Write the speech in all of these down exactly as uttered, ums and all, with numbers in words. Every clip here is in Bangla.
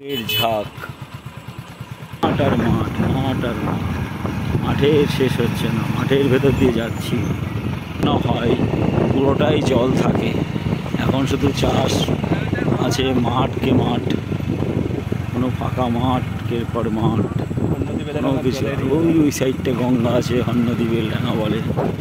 এর ঝাঁক মাঠ আর মাঠ মাঠ আর মাঠ মাঠের শেষ হচ্ছে না, মাঠের ভেতর দিয়ে যাচ্ছি না হয় পুরোটাই জল থাকে। এখন শুধু চাষ আছে, মাঠকে মাঠ, কোনো ফাঁকা মাঠের পর মাঠ, কোনো কিছু। ওই ওই সাইডটা গঙ্গা আছে, হন্নদী বেলডাঙা বলে।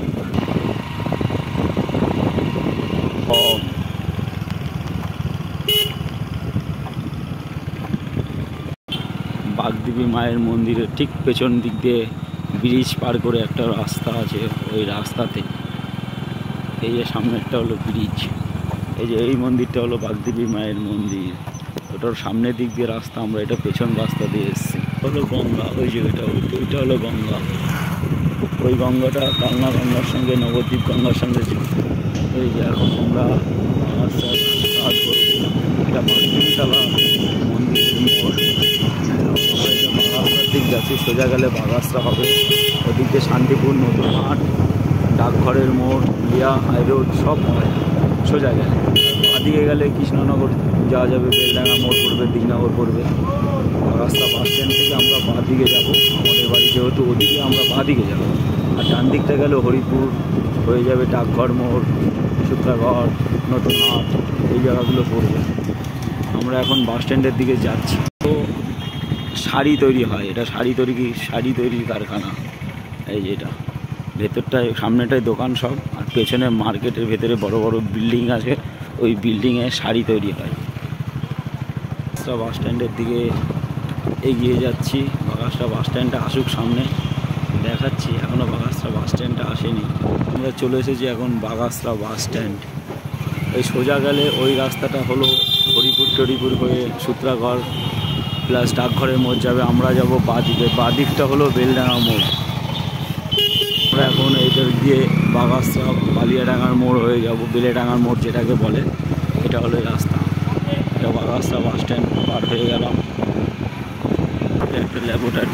বাগদেবী মায়ের মন্দিরের ঠিক পেছন দিক দিয়ে ব্রিজ পার করে একটা রাস্তা আছে, ওই রাস্তাতে এই যে সামনেরটা হলো ব্রিজ। এই যে এই মন্দিরটা হলো বাগদেবী মায়ের মন্দির, ওটার সামনের দিক দিয়ে রাস্তা, আমরা এটা পেছন রাস্তা দিয়ে এসেছি। হলো গঙ্গা, ওই যে ওইটা ওইটা হলো গঙ্গা। ওই গঙ্গাটা কালনা গঙ্গার সঙ্গে, নবদ্বীপ গঙ্গার সঙ্গে। এই যে এখন আমরা কাজ করবো, এটা বাগদেবীতলা মন্দিরের মোড়। বাগাসরার দিক যাচ্ছি, সোজা গেলে বাগাসরা হবে, ওদিকে শান্তিপুর, নতুন হাট, ডাকঘরের মোড়, লিয়া হাই রোড সব হয় সোজা গেলে। বাদিকে গেলে কৃষ্ণনগর যাওয়া যাবে, বেলডাঙ্গা মোড় পড়বে, দিকনগর পড়বে। বাগাসরা বাস স্ট্যান্ড থেকে আমরা বাঁ দিকে যাবো, আমাদের বাড়ি যেহেতু ওদিকে আমরা বাঁ দিকে যাবো। আর ডান দিকটা গেলে হরিপুর হয়ে যাবে, ডাকঘর মোড়, সূত্রাগড়, নতুন হাট, এই জায়গাগুলো পড়বে। আমরা এখন বাস স্ট্যান্ডের দিকে যাচ্ছি। তো শাড়ি তৈরি হয়, এটা শাড়ি তৈরি শাড়ি তৈরির কারখানা। এই যে এটা ভেতরটায়, সামনেটায় দোকান সব, আর পেছনে মার্কেটের ভেতরে বড় বড় বিল্ডিং আছে, ওই বিল্ডিংয়ে শাড়ি তৈরি হয়। বাস স্ট্যান্ডের দিকে এগিয়ে যাচ্ছি। বাগাসরা বাস স্ট্যান্ডটা আসুক সামনে, দেখাচ্ছি। এখনও বাগাসরা বাস স্ট্যান্ডটা আসেনি, আমরা চলে এসেছি এখন বাগাসরা বাস স্ট্যান্ড। এই সোজা গেলে ওই রাস্তাটা হলো হরিপুর টরিপুর হয়ে সূত্রাগড় প্লাস ডাকঘরের মোড় যাবে, আমরা যাব বাঁদিকে। বাঁদিকটা হলো বেলডাঙ্গা মোড়। আমরা এখন এইটার দিয়ে বাগাসরা বালিয়াডাঙ্গার মোড় হয়ে যাব, বেলেডাঙ্গার মোড় যেটাকে বলে। এটা হলো রাস্তা। এটা বাগাসরা বাস স্ট্যান্ড পার হয়ে গেলাম। এটা একটা ল্যাবরেটরি।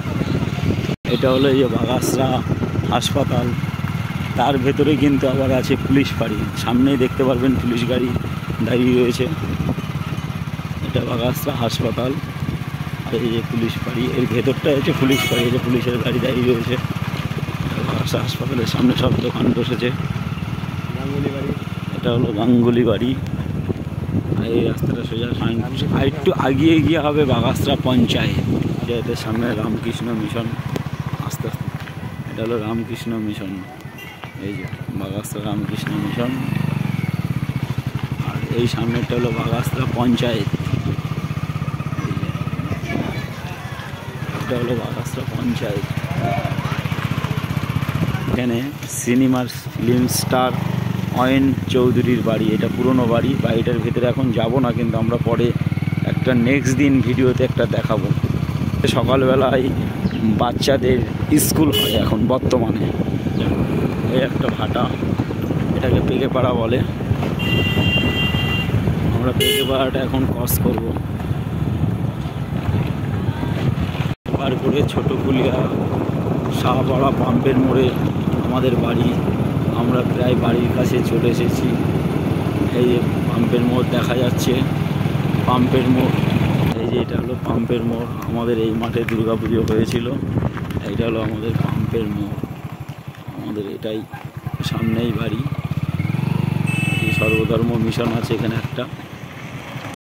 এটা হলো এই যে বাগাসরা হাসপাতাল, তার ভেতরে কিন্তু আবার আছে পুলিশ ফাঁড়ি। সামনেই দেখতে পারবেন পুলিশ গাড়ি দাঁড়িয়ে রয়েছে। এটা বাগাসরা হাসপাতাল, আর এই যে পুলিশ ফাঁড়ি, এর ভেতরটা হচ্ছে পুলিশ ফাঁড়ি। এই যে পুলিশের গাড়ি দাঁড়িয়ে রয়েছে। বাগাসরা হাসপাতালের সামনে সব দোকান বসেছে। গাঙ্গুলি বাড়ি, এটা হলো গাঙ্গুলি বাড়ি। আর এই রাস্তাটা সোজা আর একটু আগিয়ে গিয়ে হবে বাগাসরা পঞ্চায়েত। এটা এদের সামনে রামকৃষ্ণ মিশন, আস্তে আস্তে এটা হলো রামকৃষ্ণ মিশন। এই যে বাগাসরা রামকৃষ্ণ মিশন, আর এই সামনেটা হলো বাগাসরা পঞ্চায়েত। এই যে এটা হলো বাগাসরা পঞ্চায়েত। এখানে সিনেমার ফিল্ম স্টার অয়ন চৌধুরীর বাড়ি। এটা পুরনো বাড়ি। বাড়িটার ভেতরে এখন যাব না, কিন্তু আমরা পরে একটা নেক্সট দিন ভিডিওতে একটা দেখাবো। সকালবেলায় বাচ্চাদের স্কুল হয় এখন বর্তমানে। এই একটা ভাটা, এটাকে পেকেপাড়া বলে। আমরা পেকেপাড়াটা এখন ক্রস করব, পার করে ছোট কুলিয়া শাহপাড়া পাম্পের মোড়ে আমাদের বাড়ি। আমরা প্রায় বাড়ির কাছে চলে এসেছি। এই যে পাম্পের মোড় দেখা যাচ্ছে, পাম্পের মোড়। এই যে এটা হলো পাম্পের মোড়। আমাদের এই মাঠে দুর্গা পুজো হয়েছিল। এইটা হলো আমাদের পাম্পের মোড়। আমাদের এটাই সামনেই বাড়ি। সর্বধর্ম মিশন আছে এখানে একটা।